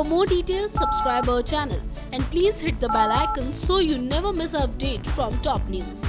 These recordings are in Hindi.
For more details, subscribe our channel and please hit the bell icon so you never miss an update from top news.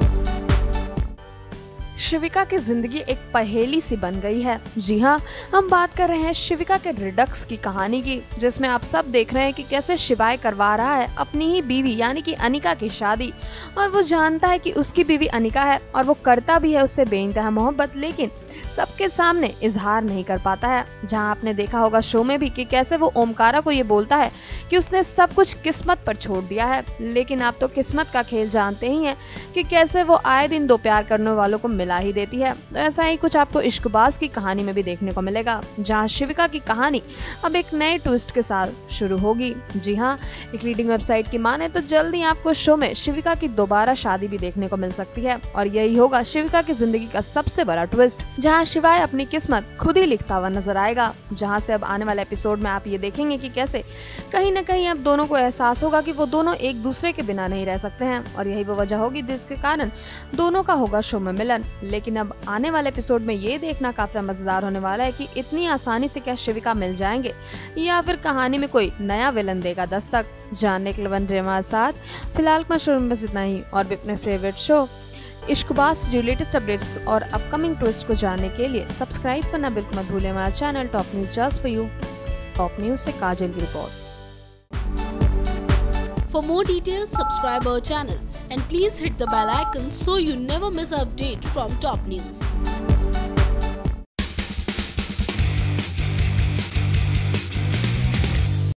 शिविका की जिंदगी एक पहेली सी बन गई है। जी हाँ, हम बात कर रहे हैं शिविका के रिडक्स की कहानी की, जिसमें आप सब देख रहे हैं कि कैसे शिवाय करवा रहा है अपनी ही बीवी यानी कि अनिका की शादी। और वो जानता है कि उसकी बीवी अनिका है और वो करता भी है उससे बेइंतहा मोहब्बत, लेकिन सबके सामने इजहार नहीं कर पाता है। जहाँ आपने देखा होगा शो में भी कि कैसे वो ओमकारा को ये बोलता है कि उसने सब कुछ किस्मत पर छोड़ दिया है, लेकिन आप तो किस्मत का खेल जानते ही हैं कि कैसे वो आए दिन दो प्यार करने वालों को मिला ही देती है। तो ऐसा ही कुछ आपको इश्कबाज की कहानी में भी देखने को मिलेगा, जहाँ शिविका की कहानी अब एक नए ट्विस्ट के साथ शुरू होगी। जी हाँ, एक लीडिंग वेबसाइट की माने तो जल्दी आपको शो में शिविका की दोबारा शादी भी देखने को मिल सकती है और यही होगा शिविका की जिंदगी का सबसे बड़ा ट्विस्ट, जहाँ शिवाय अपनी किस्मत खुद ही लिखता हुआ नजर आएगा। जहां से अब आने वाले एपिसोड में आप ये देखेंगे कि कैसे कहीं न कहीं अब दोनों को एहसास होगा कि वो दोनों एक दूसरे के बिना नहीं रह सकते हैं और यही वो वजह होगी जिसके कारण दोनों का होगा शो में मिलन। लेकिन अब आने वाले एपिसोड में ये देखना काफी मजेदार होने वाला है कि इतनी आसानी से क्या शिविका मिल जाएंगे या फिर कहानी में कोई नया विलन देगा दस्तक। जानने के लिए बन रहे हमारे साथ। फिलहाल मैं शो में बस इतना ही और भी अपने फेवरेट शो इश्कबाज से जो लेटेस्ट अपडेट्स और अपकमिंग ट्विस्ट को जानने के लिए सब्सक्राइब करना बिल्कुल मत भूलें हमारा channel top news just for you. Top news से काजल की report. For more details, subscribe our channel and please hit the bell icon so you never miss an update from top news.